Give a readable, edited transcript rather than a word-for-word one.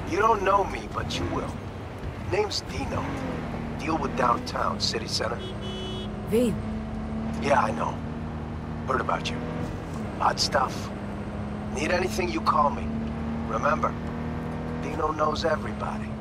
You don't know me, but you will. Name's Dino. Deal with downtown, city center. V. Yeah, I know. Heard about you. Odd stuff. Need anything, you call me. Remember, Dino knows everybody.